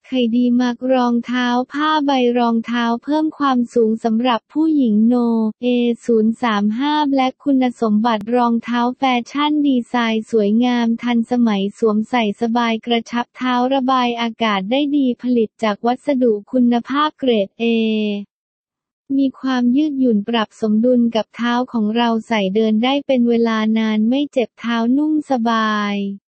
ไข่ดีมักรองเท้าผ้าใบรองเท้าเพิ่มความสูงสำหรับผู้หญิงโนเอ035แบล็คคุณสมบัติรองเท้าแฟชั่นดีไซน์สวยงามทันสมัยสวมใส่สบายกระชับเท้าระบายอากาศได้ดีผลิตจากวัสดุคุณภาพเกรด A มีความยืดหยุ่นปรับสมดุลกับเท้าของเราใส่เดินได้เป็นเวลานานไม่เจ็บเท้านุ่มสบาย